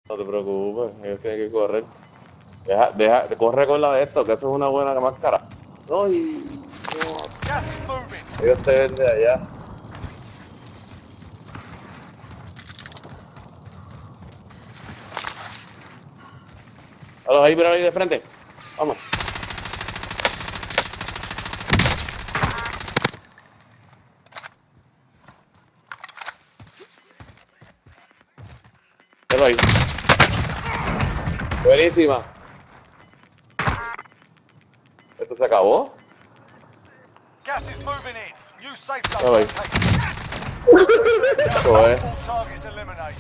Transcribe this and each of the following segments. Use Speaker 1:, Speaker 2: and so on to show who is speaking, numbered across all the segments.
Speaker 1: No te preocupes, ellos tienen que correr. Corre con la de esto, que eso es una buena máscara. No, no,
Speaker 2: Gas is moving.
Speaker 1: ellos te ven de allá. Ahí, pero ahí de frente. Vamos. Pero ahí. Buenísima. ¿Esto se acabó?
Speaker 2: Gas is moving in. Use safe zone
Speaker 1: Pero ahí.
Speaker 2: located.
Speaker 1: Eso es.
Speaker 2: All targets eliminated.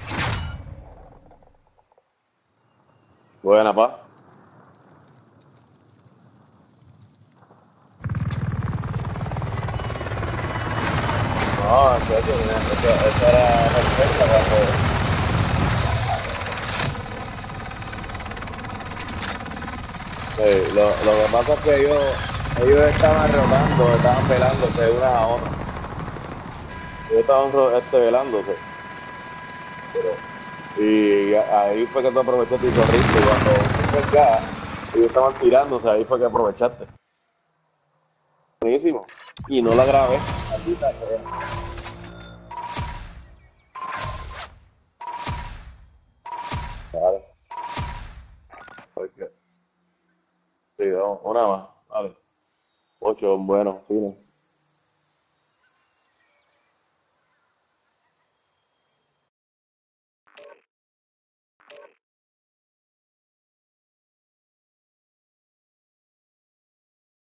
Speaker 1: Buena, pa. No, en serio, esta era perfecta cuando... lo que pasa es que ellos estaban rotando, estaban velándose unas a otras. Ellos estaban velándose. Y ahí fue que tú aprovechaste y corriste. Cuando fuiste acá, ellos estaban tirándose, ahí fue que aprovechaste. Buenísimo. Y no la grabé. Aquí está. Vale. Ok. Sí, vamos, una más. Vale. 8, bueno, fino.